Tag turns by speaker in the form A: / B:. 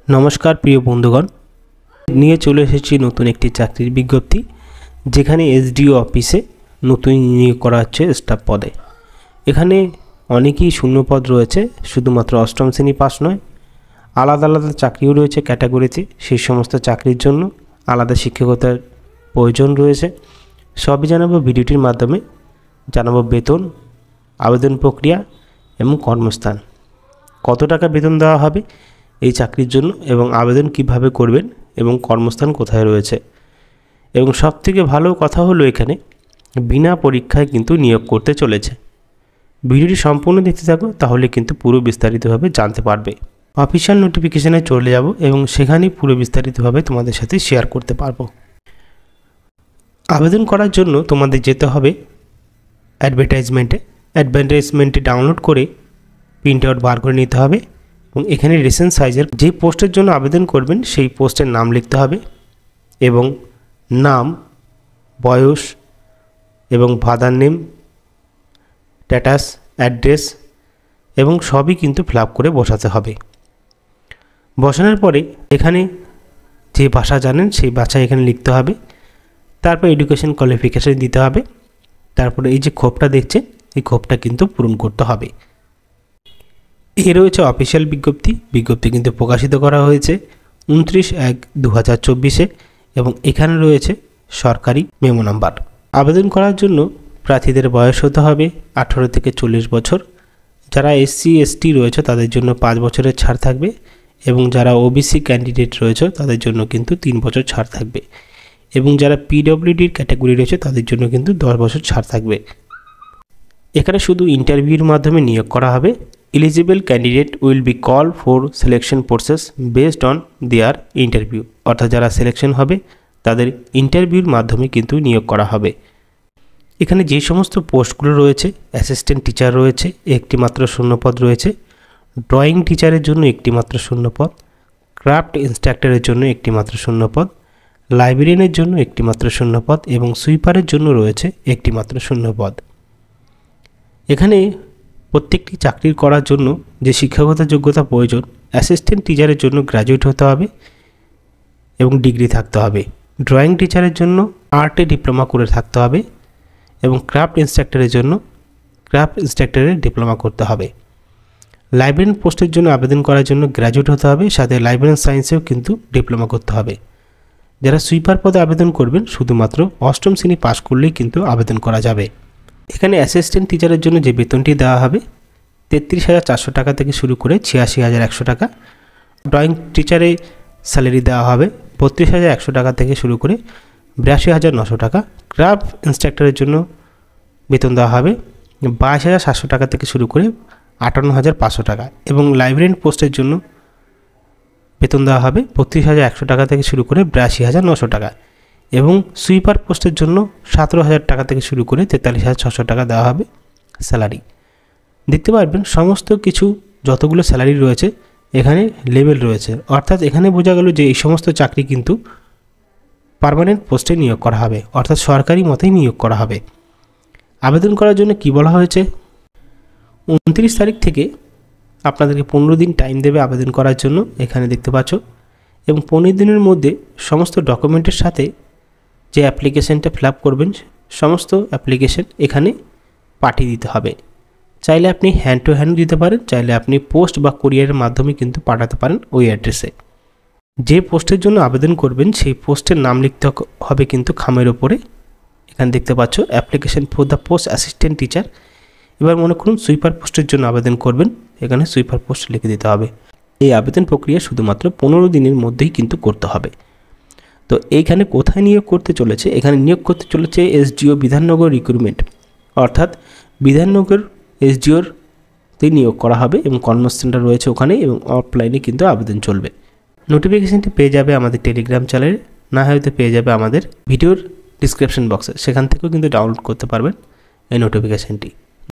A: नमस्कार प्रिय बंधुगण নিয়ে চলে এসেছি নতুন একটি চাকরির বিজ্ঞপ্তি যেখানে এসডিও অফিসে নতুন নিয়োগ করা হচ্ছে স্টাফ পদে। এখানে অনেকই শূন্য পদ রয়েছে, শুধুমাত্র অষ্টম শ্রেণী পাস নয়, আলাদা আলাদা চাকরিও রয়েছে ক্যাটাগরিতে। সেই সমস্ত চাকরির জন্য আলাদা শিক্ষকতার প্রয়োজন রয়েছে। সবই জানাবো ভিডিওটির মাধ্যমে। জানাবো বেতন, আবেদন প্রক্রিয়া এবং কর্মস্থান, কত টাকা বেতন দেওয়া হবে এই চাকরির জন্য এবং আবেদন কিভাবে করবেন এবং কর্মস্থান কোথায় রয়েছে। এবং সবথেকে ভালো কথা হলো এখানে বিনা পরীক্ষায় কিন্তু নিয়োগ করতে চলেছে। ভিডিওটি সম্পূর্ণ দেখতে থাকো, তাহলে কিন্তু পুরো বিস্তারিতভাবে জানতে পারবে। অফিশিয়াল নোটিফিকেশনে চলে যাব এবং সেখানেই পুরো বিস্তারিতভাবে তোমাদের সাথে শেয়ার করতে পারবো। আবেদন করার জন্য তোমাদের যেতে হবে অ্যাডভার্টাইজমেন্টে ডাউনলোড করে প্রিন্ট আউট বার করে নিতে হবে এবং এখানে রিসেন্ট সাইজের যে পোস্টের জন্য আবেদন করবেন সেই পোস্টের নাম লিখতে হবে এবং নাম, বয়স এবং ফাদার নেম, স্ট্যাটাস, অ্যাড্রেস এবং সবই কিন্তু ফিল আপ করে বসাতে হবে। বসানোর পরে এখানে যে ভাষা জানেন সেই ভাষা এখানে লিখতে হবে। তারপর এডুকেশন কোয়ালিফিকেশন দিতে হবে। তারপরে এই যে খোপটা দেখছেন এই খোপটা কিন্তু পূরণ করতে হবে। এই রয়েছে অফিশিয়াল বিজ্ঞপ্তি কিন্তু প্রকাশিত করা হয়েছে 29/1/2024 এবং এখানে রয়েছে সরকারি মেমো নাম্বার। আবেদন করার জন্য প্রার্থীদের বয়স হতে হবে 18 থেকে 40 বছর। যারা SC ST রয়েছে তাদের জন্য 5 বছরের ছাড় থাকবে এবং যারা OBC ক্যান্ডিডেট রয়েছে তাদের জন্য কিন্তু 3 বছর ছাড় থাকবে এবং যারা PWDর ক্যাটাগরি রয়েছে তাদের জন্য কিন্তু 10 বছর ছাড় থাকবে। এখানে শুধু ইন্টারভিউর মাধ্যমে নিয়োগ করা হবে। Eligible candidate will be call for selection process based on their interview, অর্থাৎ যারা সিলেকশন হবে তাদের ইন্টারভিউর মাধ্যমে কিন্তু নিয়োগ করা হবে। এখানে যে সমস্ত পোস্টগুলো রয়েছে, অ্যাসিস্ট্যান্ট টিচার রয়েছে একটি মাত্র শূন্যপদ রয়েছে, ড্রয়িং টিচারের জন্য একটি মাত্র শূন্যপদ, ক্রাফট ইনস্ট্রাক্টরের জন্য একটি মাত্র শূন্যপদ, লাইব্রেরিয়ানের জন্য একটি মাত্র শূন্যপদ এবং সুইপারের জন্য রয়েছে একটি মাত্র শূন্যপদ। এখানে প্রত্যেকটি চাকরি করার জন্য যে শিক্ষকতার যোগ্যতা প্রয়োজন, অ্যাসিস্ট্যান্ট টিচারের জন্য গ্র্যাজুয়েট হতে হবে এবং ডিগ্রি থাকতে হবে। ড্রয়িং টিচারের জন্য আর্টে ডিপ্লোমা করে থাকতে হবে এবং ক্রাফট ইনস্ট্রাক্টরের ডিপ্লোমা করতে হবে। লাইব্রেরিয়ান পোস্টের জন্য আবেদন করার জন্য গ্র্যাজুয়েট হতে হবে, সাথে লাইব্রেরিয়ান সায়েন্সেও কিন্তু ডিপ্লোমা করতে হবে। যারা সুইপার পদে আবেদন করবেন শুধুমাত্র অষ্টম শ্রেণী পাস করলেই কিন্তু আবেদন করা যাবে। এখানে অ্যাসিস্ট্যান্ট টিচারের জন্য যে বেতনটি দেওয়া হবে 33,400 টাকা থেকে শুরু করে 86,100 টাকা। ড্রয়িং টিচারে স্যালারি দেওয়া হবে 32,100 টাকা থেকে শুরু করে 82,900 টাকা। ক্রাফট ইনস্ট্রাক্টরের জন্য বেতন দেওয়া হবে 22,700 টাকা থেকে শুরু করে 58,500 টাকা এবং লাইব্রেরিয়ান পোস্টের জন্য বেতন দেওয়া হবে 32,100 টাকা থেকে শুরু করে 82,900 টাকা এবং সুইপার পোস্টের জন্য 17,000 টাকা থেকে শুরু করে 43,600 টাকা দেওয়া হবে স্যালারি। দেখতে পারবেন সমস্ত কিছু যতগুলো স্যালারি রয়েছে এখানে লেভেল রয়েছে, অর্থাৎ এখানে বোঝা গেল যে এই সমস্ত চাকরি কিন্তু পার্মানেন্ট পোস্টে নিয়োগ করা হবে, অর্থাৎ সরকারি মতেই নিয়োগ করা হবে। আবেদন করার জন্য কি বলা হয়েছে, 29 তারিখ থেকে আপনাদেরকে 15 দিন টাইম দেবে আবেদন করার জন্য। এখানে দেখতে পাচ্ছ এবং 15 দিনের মধ্যে সমস্ত ডকুমেন্টের সাথে যে অ্যাপ্লিকেশনটা ফিল আপ করবেন সমস্ত অ্যাপ্লিকেশন এখানে পাঠিয়ে দিতে হবে। চাইলে আপনি হ্যান্ড টু হ্যান্ড দিতে পারেন, চাইলে আপনি পোস্ট বা কুরিয়ারের মাধ্যমে কিন্তু পাঠাতে পারেন ওই অ্যাড্রেসে। যে পোস্টের জন্য আবেদন করবেন সেই পোস্টের নাম লিখতে হবে কিন্তু খামের ওপরে। এখানে দেখতে পাচ্ছ application for the post assistant teacher. এবার মনে করুন সুইপার পোস্টের জন্য আবেদন করবেন, এখানে সুইপার পোস্ট লিখে দিতে হবে। এই আবেদন প্রক্রিয়া শুধুমাত্র 15 দিনের মধ্যেই কিন্তু করতে হবে। তো এইখানে কোথায় নিয়োগ করতে চলেছে, এখানে নিয়োগ করতে চলেছে SDO বিধাননগর রিক্রুটমেন্ট, অর্থাৎ বিধাননগর SDOতে নিয়োগ করা হবে এবং কর্মস্থানটা রয়েছে ওখানে এবং অফলাইনে কিন্তু আবেদন চলবে। নোটিফিকেশানটি পেয়ে যাবে আমাদের টেলিগ্রাম চ্যানেলে, না হয়তো পেয়ে যাবে আমাদের ভিডিওর ডিসক্রিপশন বক্সে, সেখান থেকেও কিন্তু ডাউনলোড করতে পারবেন এই নোটিফিকেশানটি।